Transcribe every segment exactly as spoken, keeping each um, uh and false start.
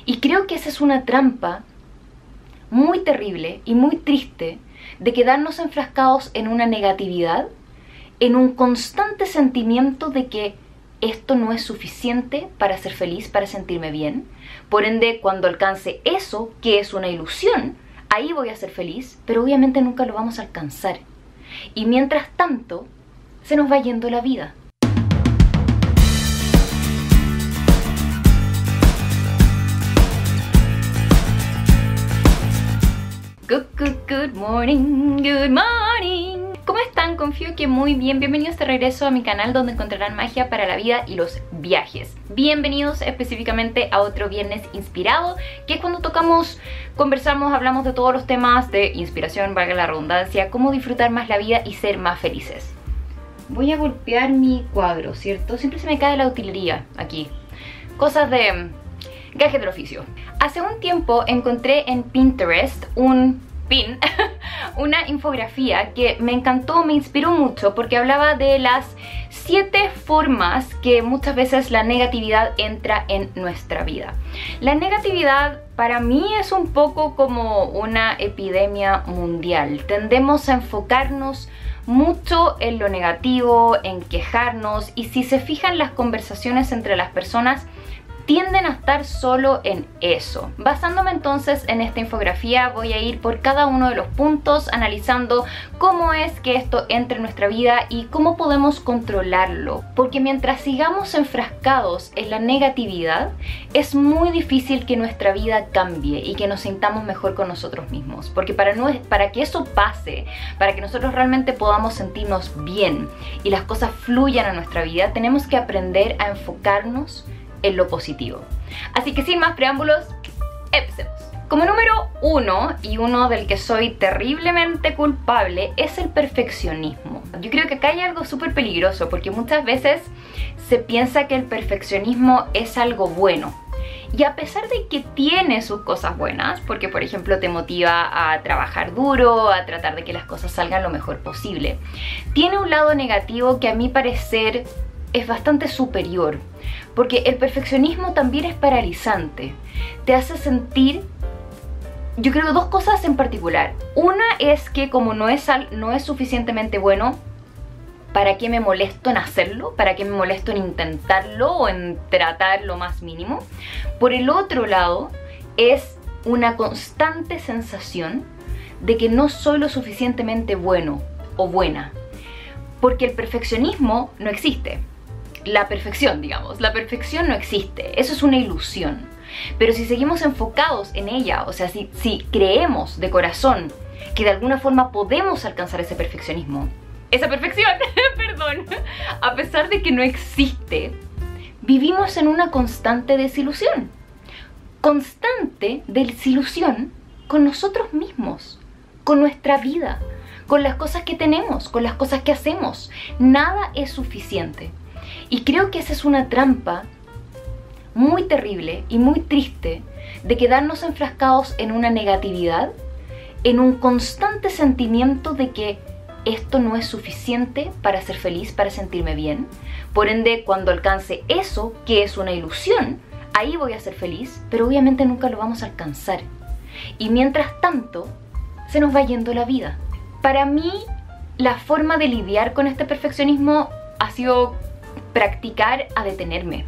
Y creo que esa es una trampa muy terrible y muy triste de quedarnos enfrascados en una negatividad, en un constante sentimiento de que esto no es suficiente para ser feliz, para sentirme bien. Por ende, cuando alcance eso, que es una ilusión, ahí voy a ser feliz, pero obviamente nunca lo vamos a alcanzar. Y mientras tanto, se nos va yendo la vida. Good, good, good morning, good morning. ¿Cómo están? Confío que muy bien. Bienvenidos de regreso a mi canal donde encontrarán magia para la vida y los viajes. Bienvenidos específicamente a otro viernes inspirado, que es cuando tocamos, conversamos, hablamos de todos los temas de inspiración, valga la redundancia, cómo disfrutar más la vida y ser más felices. Voy a golpear mi cuadro, ¿cierto? Siempre se me cae la utilería aquí. Cosas de gajes del oficio. Hace un tiempo encontré en Pinterest un pin, una infografía que me encantó, me inspiró mucho porque hablaba de las siete formas que muchas veces la negatividad entra en nuestra vida. La negatividad para mí es un poco como una epidemia mundial. Tendemos a enfocarnos mucho en lo negativo, en quejarnos, y si se fijan, las conversaciones entre las personas tienden a estar solo en eso. Basándome entonces en esta infografía, voy a ir por cada uno de los puntos, analizando cómo es que esto entra en nuestra vida y cómo podemos controlarlo. Porque mientras sigamos enfrascados en la negatividad, es muy difícil que nuestra vida cambie y que nos sintamos mejor con nosotros mismos. Porque para, no, para que eso pase, para que nosotros realmente podamos sentirnos bien y las cosas fluyan a nuestra vida, tenemos que aprender a enfocarnos en lo positivo. Así que sin más preámbulos, empecemos. Como número uno, y uno del que soy terriblemente culpable, es el perfeccionismo. Yo creo que acá hay algo súper peligroso, porque muchas veces se piensa que el perfeccionismo es algo bueno. Y a pesar de que tiene sus cosas buenas, porque por ejemplo te motiva a trabajar duro, a tratar de que las cosas salgan lo mejor posible, tiene un lado negativo que a mi parecer es bastante superior, porque el perfeccionismo también es paralizante. Te hace sentir, yo creo, dos cosas en particular. Una es que como no es, no es suficientemente bueno, ¿para qué me molesto en hacerlo? ¿Para qué me molesto en intentarlo o en tratar lo más mínimo? Por el otro lado, es una constante sensación de que no soy lo suficientemente bueno o buena, porque el perfeccionismo no existe. La perfección, digamos, la perfección no existe, eso es una ilusión. Pero si seguimos enfocados en ella, o sea, si, si creemos de corazón que de alguna forma podemos alcanzar ese perfeccionismo, esa perfección, perdón, a pesar de que no existe, vivimos en una constante desilusión. Constante desilusión con nosotros mismos, con nuestra vida, con las cosas que tenemos, con las cosas que hacemos. Nada es suficiente. Y creo que esa es una trampa muy terrible y muy triste de quedarnos enfrascados en una negatividad, en un constante sentimiento de que esto no es suficiente para ser feliz, para sentirme bien. Por ende, cuando alcance eso, que es una ilusión, ahí voy a ser feliz, pero obviamente nunca lo vamos a alcanzar. Y mientras tanto, se nos va yendo la vida. Para mí, la forma de lidiar con este perfeccionismo ha sido practicar a detenerme.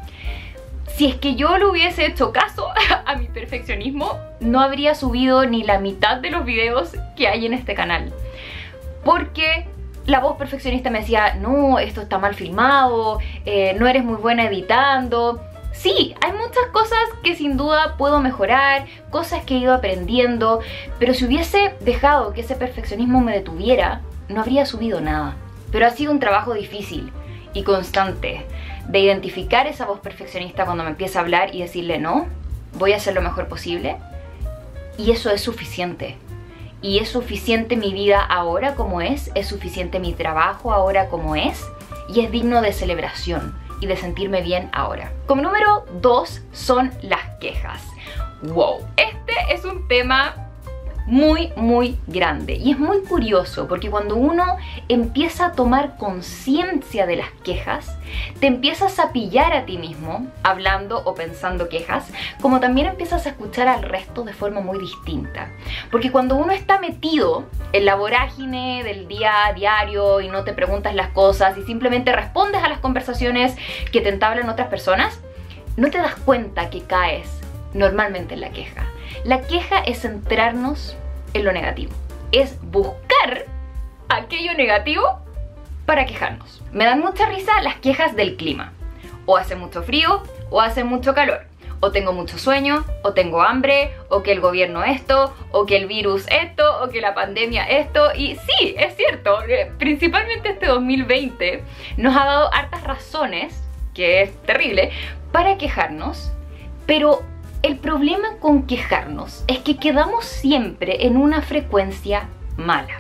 Si es que yo le hubiese hecho caso a mi perfeccionismo, no habría subido ni la mitad de los videos que hay en este canal. Porque la voz perfeccionista me decía, no, esto está mal filmado, eh, no eres muy buena editando. Sí, hay muchas cosas que sin duda puedo mejorar, cosas que he ido aprendiendo, pero si hubiese dejado que ese perfeccionismo me detuviera, no habría subido nada. Pero ha sido un trabajo difícil y constante de identificar esa voz perfeccionista cuando me empieza a hablar y decirle no, voy a hacer lo mejor posible, y eso es suficiente. Y es suficiente mi vida ahora como es, es suficiente mi trabajo ahora como es, y es digno de celebración y de sentirme bien ahora. Como número dos son las quejas. Wow, este es un tema muy, muy grande. Y es muy curioso porque cuando uno empieza a tomar conciencia de las quejas, te empiezas a pillar a ti mismo hablando o pensando quejas, como también empiezas a escuchar al resto de forma muy distinta. Porque cuando uno está metido en la vorágine del día a diario y no te preguntas las cosas y simplemente respondes a las conversaciones que te entablan otras personas, no te das cuenta que caes normalmente en la queja. La queja es centrarnos en lo negativo, es buscar aquello negativo para quejarnos. Me dan mucha risa las quejas del clima. O hace mucho frío, o hace mucho calor. O tengo mucho sueño, o tengo hambre, o que el gobierno esto, o que el virus esto, o que la pandemia esto. Y sí, es cierto, principalmente este dos mil veinte nos ha dado hartas razones, que es terrible, para quejarnos, pero el problema con quejarnos es que quedamos siempre en una frecuencia mala.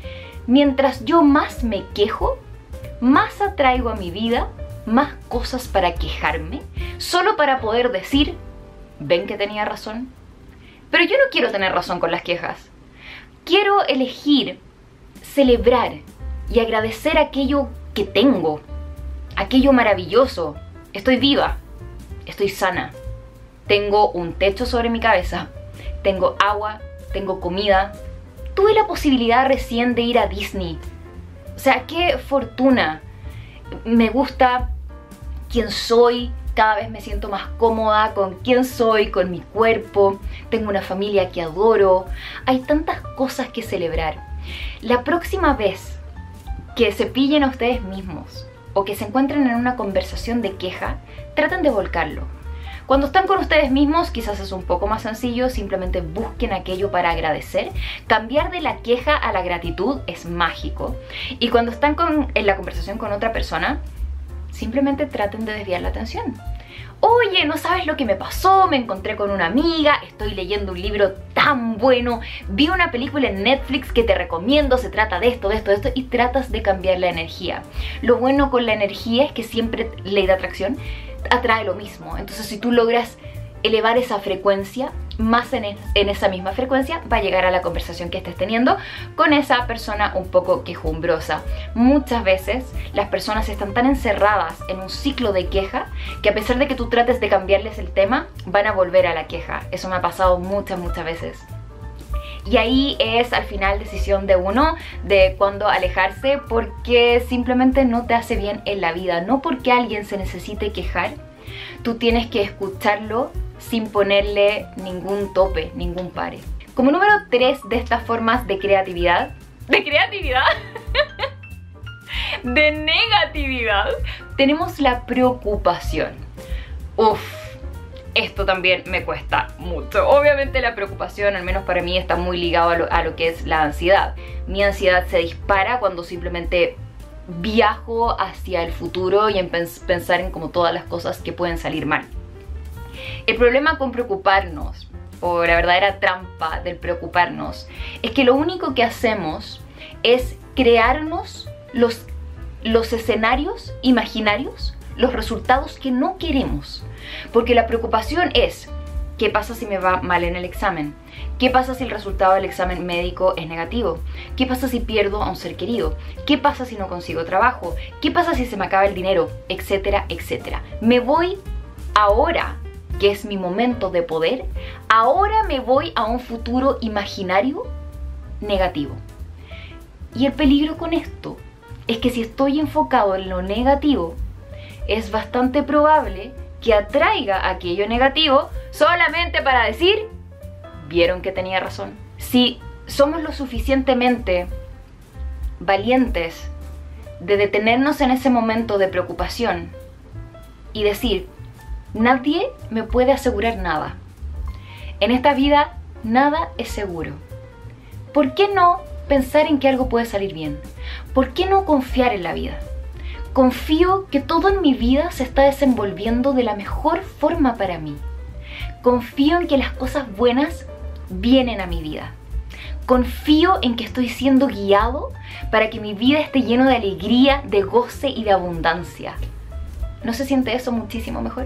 Mientras yo más me quejo, más atraigo a mi vida más cosas para quejarme, solo para poder decir, ¿ven que tenía razón? Pero yo no quiero tener razón con las quejas. Quiero elegir, celebrar y agradecer aquello que tengo, aquello maravilloso. Estoy viva, estoy sana, tengo un techo sobre mi cabeza, tengo agua, tengo comida. Tuve la posibilidad recién de ir a Disney. O sea, qué fortuna. Me gusta quién soy, cada vez me siento más cómoda con quién soy, con mi cuerpo. Tengo una familia que adoro. Hay tantas cosas que celebrar. La próxima vez que se pillen a ustedes mismos o que se encuentren en una conversación de queja, traten de volcarlo. Cuando están con ustedes mismos quizás es un poco más sencillo, simplemente busquen aquello para agradecer. Cambiar de la queja a la gratitud es mágico. Y cuando están con, en la conversación con otra persona, simplemente traten de desviar la atención. Oye, no sabes lo que me pasó, me encontré con una amiga, estoy leyendo un libro tan bueno, vi una película en Netflix que te recomiendo, se trata de esto, de esto, de esto, y tratas de cambiar la energía. Lo bueno con la energía es que siempre, ley de atracción, atrae lo mismo. Entonces si tú logras elevar esa frecuencia, más en, es, en esa misma frecuencia va a llegar a la conversación que estés teniendo con esa persona un poco quejumbrosa. Muchas veces las personas están tan encerradas en un ciclo de queja que a pesar de que tú trates de cambiarles el tema, van a volver a la queja. Eso me ha pasado muchas, muchas veces. Y ahí es al final decisión de uno de cuándo alejarse, porque simplemente no te hace bien en la vida. No porque alguien se necesite quejar, tú tienes que escucharlo sin ponerle ningún tope, ningún pare. Como número tres de estas formas de creatividad, ¿de creatividad? de negatividad, tenemos la preocupación. Uf, esto también me cuesta mucho. Obviamente la preocupación, al menos para mí, está muy ligado a lo, a lo que es la ansiedad. Mi ansiedad se dispara cuando simplemente viajo hacia el futuro y en pens pensar en como todas las cosas que pueden salir mal. El problema con preocuparnos, o la verdadera trampa del preocuparnos, es que lo único que hacemos es crearnos los, los escenarios imaginarios, los resultados que no queremos. Porque la preocupación es, ¿qué pasa si me va mal en el examen? ¿Qué pasa si el resultado del examen médico es negativo? ¿Qué pasa si pierdo a un ser querido? ¿Qué pasa si no consigo trabajo? ¿Qué pasa si se me acaba el dinero? Etcétera, etcétera. Me voy ahora, que es mi momento de poder, ahora me voy a un futuro imaginario negativo. Y el peligro con esto es que si estoy enfocado en lo negativo, es bastante probable que atraiga aquello negativo solamente para decir, ¿vieron que tenía razón? Si somos lo suficientemente valientes de detenernos en ese momento de preocupación y decir, nadie me puede asegurar nada. En esta vida nada es seguro. ¿Por qué no pensar en que algo puede salir bien? ¿Por qué no confiar en la vida? Confío que todo en mi vida se está desenvolviendo de la mejor forma para mí. Confío en que las cosas buenas vienen a mi vida. Confío en que estoy siendo guiado para que mi vida esté llena de alegría, de goce y de abundancia. ¿No se siente eso muchísimo mejor?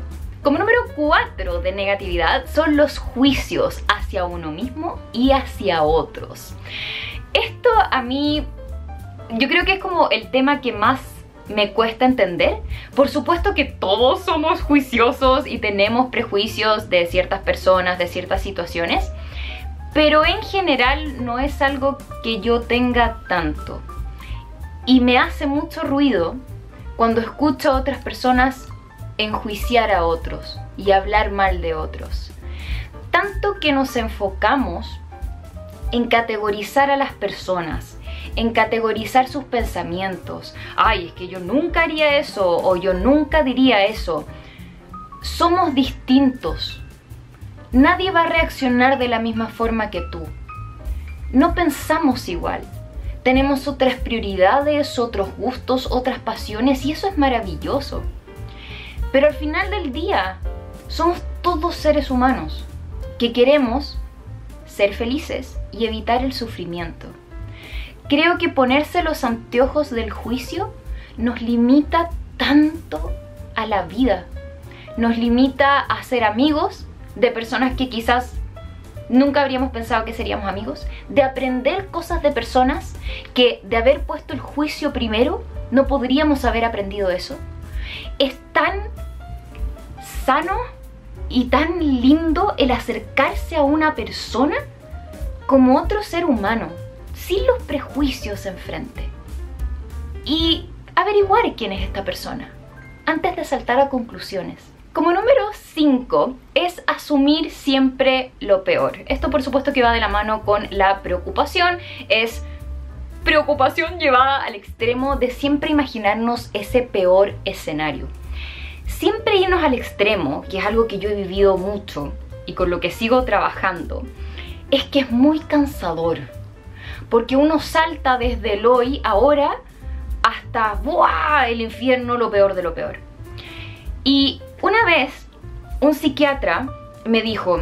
Como número cuatro de negatividad son los juicios hacia uno mismo y hacia otros. Esto a mí, yo creo que es como el tema que más me cuesta entender. Por supuesto que todos somos juiciosos y tenemos prejuicios de ciertas personas, de ciertas situaciones, pero en general no es algo que yo tenga tanto. Y me hace mucho ruido cuando escucho a otras personas enjuiciar a otros y hablar mal de otros. Tanto que nos enfocamos en categorizar a las personas, en categorizar sus pensamientos. Ay, es que yo nunca haría eso o yo nunca diría eso. Somos distintos. Nadie va a reaccionar de la misma forma que tú. No pensamos igual. Tenemos otras prioridades, otros gustos, otras pasiones y eso es maravilloso. Pero al final del día, somos todos seres humanos que queremos ser felices y evitar el sufrimiento. Creo que ponerse los anteojos del juicio nos limita tanto a la vida. Nos limita a ser amigos de personas que quizás nunca habríamos pensado que seríamos amigos, de aprender cosas de personas que de haber puesto el juicio primero no podríamos haber aprendido eso. Es tan sano y tan lindo el acercarse a una persona como otro ser humano, sin los prejuicios enfrente, y averiguar quién es esta persona antes de saltar a conclusiones. Como número cinco es asumir siempre lo peor. Esto por supuesto que va de la mano con la preocupación. Es preocupación llevada al extremo de siempre imaginarnos ese peor escenario. Siempre irnos al extremo, que es algo que yo he vivido mucho y con lo que sigo trabajando, es que es muy cansador. Porque uno salta desde el hoy, ahora, hasta ¡buah! El infierno, lo peor de lo peor. Y una vez un psiquiatra me dijo,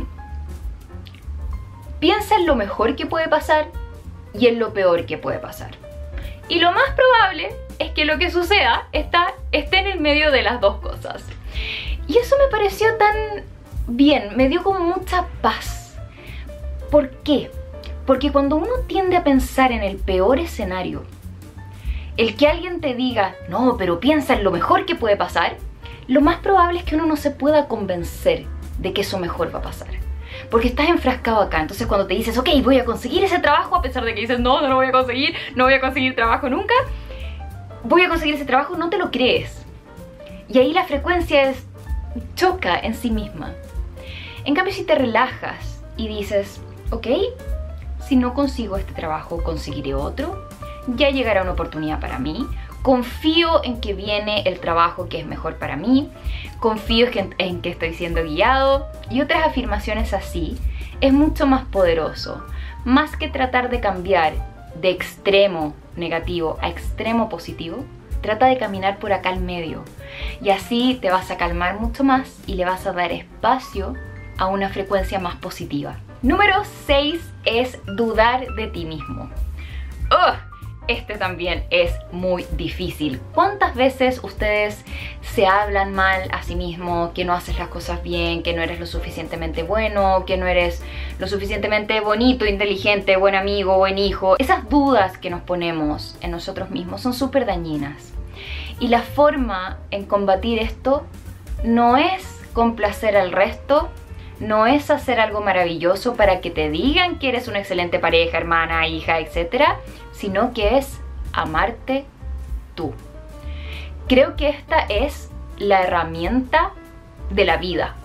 piensa en lo mejor que puede pasar y en lo peor que puede pasar. Y lo más probable es que lo que suceda está, esté en el medio de las dos cosas. Y eso me pareció tan bien, me dio como mucha paz. ¿Por qué? Porque cuando uno tiende a pensar en el peor escenario, el que alguien te diga, no, pero piensa en lo mejor que puede pasar, lo más probable es que uno no se pueda convencer de que eso mejor va a pasar. Porque estás enfrascado acá. Entonces cuando te dices, ok, voy a conseguir ese trabajo, a pesar de que dices, no, no lo voy a conseguir, no voy a conseguir trabajo nunca, voy a conseguir ese trabajo, no te lo crees. Y ahí la frecuencia es, choca en sí misma. En cambio, si te relajas y dices, ok, si no consigo este trabajo, conseguiré otro, ya llegará una oportunidad para mí, confío en que viene el trabajo que es mejor para mí, confío en que estoy siendo guiado, y otras afirmaciones así, es mucho más poderoso. Más que tratar de cambiar de extremo negativo a extremo positivo, trata de caminar por acá al medio, y así te vas a calmar mucho más y le vas a dar espacio a una frecuencia más positiva. Número seis es dudar de ti mismo. ¡Ugh! Este también es muy difícil. ¿Cuántas veces ustedes se hablan mal a sí mismos, que no haces las cosas bien, que no eres lo suficientemente bueno, que no eres lo suficientemente bonito, inteligente, buen amigo, buen hijo? Esas dudas que nos ponemos en nosotros mismos son súper dañinas. Y la forma en combatir esto no es complacer al resto, no es hacer algo maravilloso para que te digan que eres una excelente pareja, hermana, hija, etcétera, sino que es amarte tú. Creo que esta es la herramienta de la vida,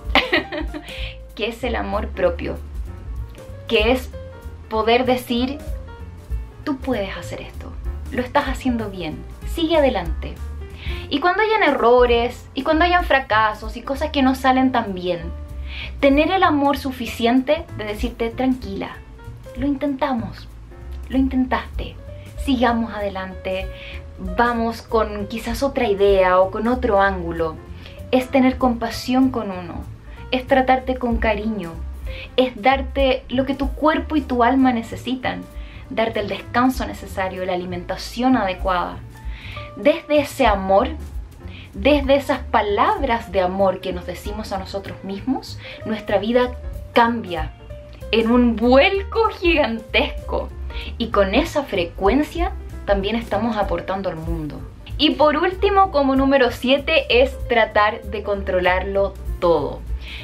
que es el amor propio, que es poder decir, tú puedes hacer esto, lo estás haciendo bien, sigue adelante. Y cuando hayan errores, y cuando hayan fracasos y cosas que no salen tan bien, tener el amor suficiente de decirte, tranquila, lo intentamos, lo intentaste, sigamos adelante, vamos con quizás otra idea o con otro ángulo. Es tener compasión con uno, es tratarte con cariño, es darte lo que tu cuerpo y tu alma necesitan, darte el descanso necesario, la alimentación adecuada. Desde ese amor desde esas palabras de amor que nos decimos a nosotros mismos, nuestra vida cambia en un vuelco gigantesco. Y con esa frecuencia también estamos aportando al mundo. Y por último, como número siete, es tratar de controlarlo todo.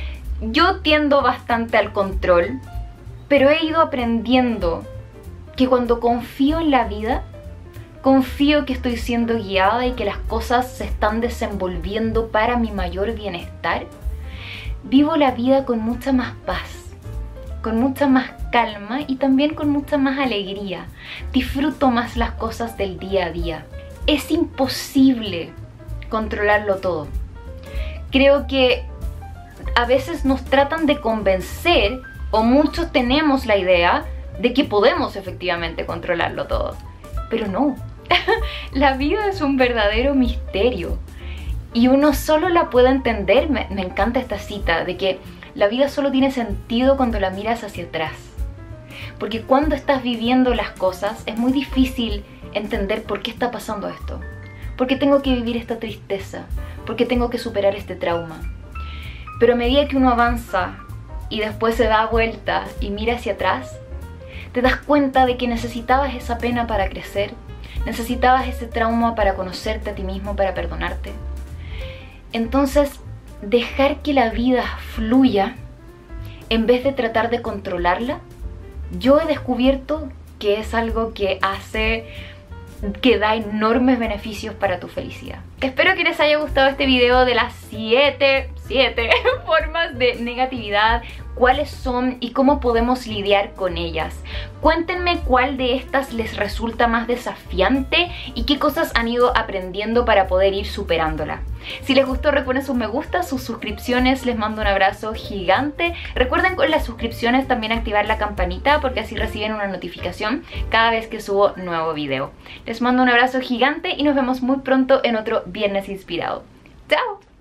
Yo tiendo bastante al control, pero he ido aprendiendo que cuando confío en la vida, confío que estoy siendo guiada y que las cosas se están desenvolviendo para mi mayor bienestar, vivo la vida con mucha más paz, con mucha más calma y también con mucha más alegría. Disfruto más las cosas del día a día. Es imposible controlarlo todo. Creo que a veces nos tratan de convencer, o muchos tenemos la idea de que podemos efectivamente controlarlo todo. Pero no, la vida es un verdadero misterio y uno solo la puede entender. Me, me encanta esta cita de que la vida solo tiene sentido cuando la miras hacia atrás. Porque cuando estás viviendo las cosas es muy difícil entender por qué está pasando esto. ¿Por qué tengo que vivir esta tristeza? ¿Por qué tengo que superar este trauma? Pero a medida que uno avanza y después se da vuelta y mira hacia atrás, te das cuenta de que necesitabas esa pena para crecer, necesitabas ese trauma para conocerte a ti mismo, para perdonarte. Entonces, dejar que la vida fluya en vez de tratar de controlarla, yo he descubierto que es algo que hace, que da enormes beneficios para tu felicidad. Espero que les haya gustado este video de las siete, siete formas de negatividad, cuáles son y cómo podemos lidiar con ellas. Cuéntenme cuál de estas les resulta más desafiante y qué cosas han ido aprendiendo para poder ir superándola. Si les gustó, recuerden sus me gusta, sus suscripciones, les mando un abrazo gigante. Recuerden con las suscripciones también activar la campanita porque así reciben una notificación cada vez que subo nuevo video. Les mando un abrazo gigante y nos vemos muy pronto en otro Viernes Inspirado. ¡Chao!